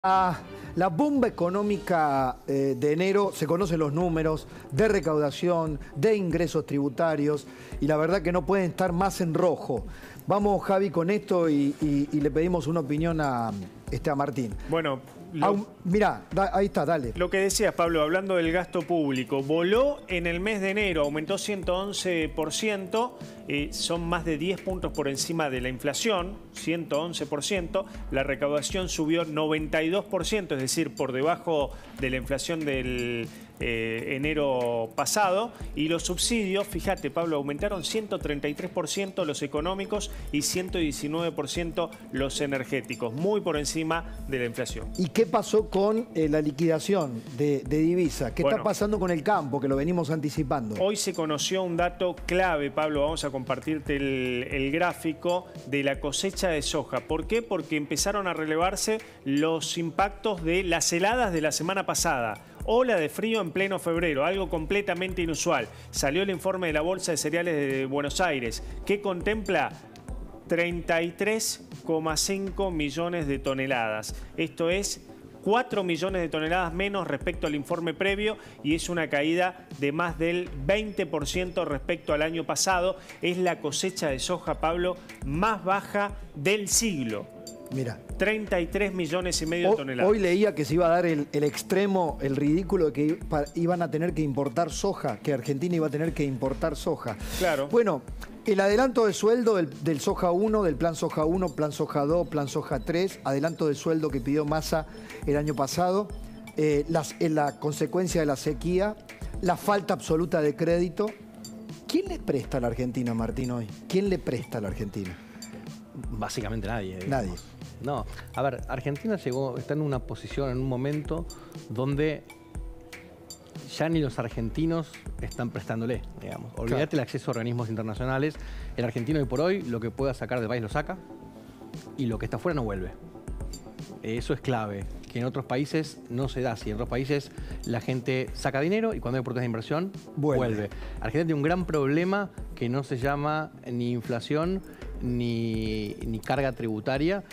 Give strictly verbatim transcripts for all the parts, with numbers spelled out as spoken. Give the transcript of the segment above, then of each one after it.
Ah, la bomba económica eh, de enero, se conocen los números de recaudación, de ingresos tributarios, y la verdad que no pueden estar más en rojo. Vamos, Javi, con esto y, y, y le pedimos una opinión a, este, a Martín. Bueno, lo, mirá, da, ahí está, dale. Lo que decías, Pablo, hablando del gasto público, voló en el mes de enero, aumentó ciento once por ciento, eh, son más de diez puntos por encima de la inflación, ciento once por ciento, la recaudación subió noventa y dos por ciento, es decir, por debajo de la inflación del eh, enero pasado, y los subsidios, fíjate, Pablo, aumentaron ciento treinta y tres por ciento los económicos y ciento diecinueve por ciento los energéticos, muy por encima de la inflación. ¿Y qué pasó con eh, la liquidación de, de divisa? ¿Qué bueno, está pasando con el campo, que lo venimos anticipando? Hoy se conoció un dato clave, Pablo, vamos a compartirte el, el gráfico de la cosecha de soja. ¿Por qué? Porque empezaron a relevarse los impactos de las heladas de la semana pasada. Ola de frío en pleno febrero, algo completamente inusual. Salió el informe de la Bolsa de Cereales de Buenos Aires, que contempla treinta y tres coma cinco millones de toneladas. Esto es cuatro millones de toneladas menos respecto al informe previo y es una caída de más del veinte por ciento respecto al año pasado. Es la cosecha de soja, Pablo, más baja del siglo. Mira, treinta y tres millones y medio de toneladas. Hoy leía que se iba a dar el, el extremo, el ridículo de que iban a tener que importar soja, que Argentina iba a tener que importar soja. Claro. Bueno, el adelanto de sueldo del, del Soja uno, del Plan Soja uno, Plan Soja dos, Plan Soja tres, adelanto de sueldo que pidió Massa el año pasado, eh, las, en la consecuencia de la sequía, la falta absoluta de crédito. ¿Quién le presta a la Argentina, Martín, hoy? ¿Quién le presta a la Argentina? Básicamente nadie. Digamos. Nadie. No, a ver, Argentina llegó, está en una posición, en un momento donde ya ni los argentinos están prestándole, digamos. Olvídate claro. el acceso a organismos internacionales. El argentino hoy por hoy lo que pueda sacar del país lo saca y lo que está afuera no vuelve. Eso es clave, que en otros países no se da así. En otros países la gente saca dinero y cuando hay oportunidades de inversión, vuelve. vuelve. Argentina tiene un gran problema que no se llama ni inflación ni, ni carga tributaria,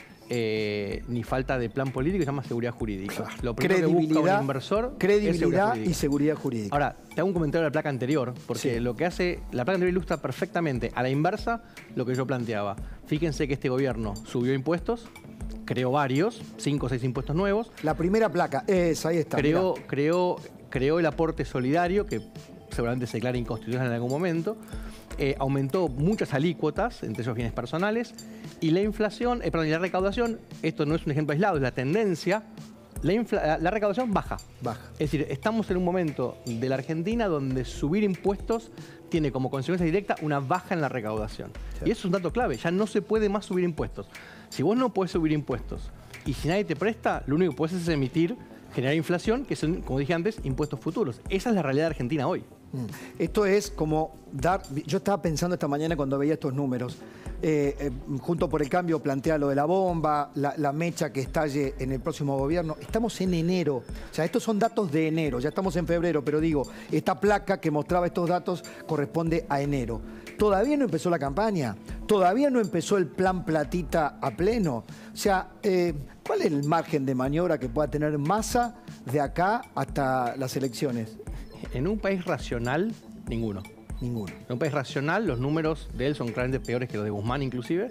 Eh, ni falta de plan político, se llama seguridad jurídica. Claro. Lo primero que busca un inversor credibilidad es seguridad y seguridad jurídica. Ahora, te hago un comentario de la placa anterior, porque sí. lo que hace, la placa anterior ilustra perfectamente a la inversa lo que yo planteaba. Fíjense que este gobierno subió impuestos, creó varios, cinco o seis impuestos nuevos. La primera placa, esa, ahí está. Creó, creó, creó el aporte solidario, que seguramente se declara inconstitucional en algún momento. Eh, aumentó muchas alícuotas, entre esos bienes personales, y la inflación, eh, perdón, y la recaudación, esto no es un ejemplo aislado, es la tendencia, la, infla, la recaudación baja. Baja. Es decir, estamos en un momento de la Argentina donde subir impuestos tiene como consecuencia directa una baja en la recaudación. Sí. Y eso es un dato clave, ya no se puede más subir impuestos. Si vos no podés subir impuestos y si nadie te presta, lo único que podés es emitir, generar inflación, que son, como dije antes, impuestos futuros. Esa es la realidad de Argentina hoy. Esto es como dar... Yo estaba pensando esta mañana cuando veía estos números. Eh, eh, Junto por el Cambio plantea lo de la bomba, la, la mecha que estalle en el próximo gobierno. Estamos en enero. O sea, estos son datos de enero. Ya estamos en febrero, pero digo, esta placa que mostraba estos datos corresponde a enero. Todavía no empezó la campaña. Todavía no empezó el plan Platita a pleno. O sea, eh, ¿cuál es el margen de maniobra que pueda tener Massa de acá hasta las elecciones? En un país racional, ninguno. Ninguno. En un país racional, los números de él son claramente peores que los de Guzmán, inclusive.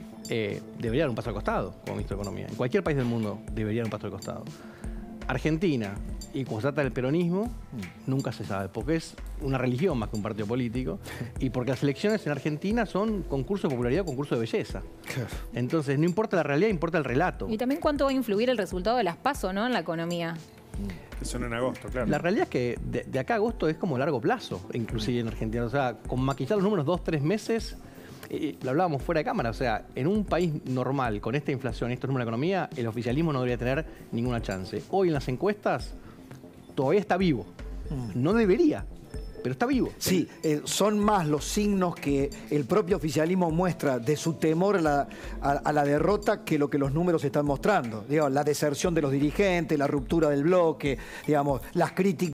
Eh, debería dar un paso al costado como ministro de Economía. En cualquier país del mundo debería dar un paso al costado. Argentina, y cuando se trata del peronismo, mm. nunca se sabe, porque es una religión más que un partido político, y porque las elecciones en Argentina son concurso de popularidad, concurso de belleza. Claro. Entonces, no importa la realidad, importa el relato. Y también cuánto va a influir el resultado de las PASO, ¿no?, en la economía. Que son en agosto, claro. La realidad es que de, de acá a agosto es como largo plazo, inclusive en Argentina. O sea, con maquillar los números dos, tres meses, eh, lo hablábamos fuera de cámara. O sea, en un país normal, con esta inflación y estos números de economía, el oficialismo no debería tener ninguna chance. Hoy en las encuestas todavía está vivo. No debería, pero está vivo. Sí, eh, son más los signos que el propio oficialismo muestra de su temor a la, a, a la derrota que lo que los números están mostrando. Digamos, la deserción de los dirigentes, la ruptura del bloque, digamos, las críticas.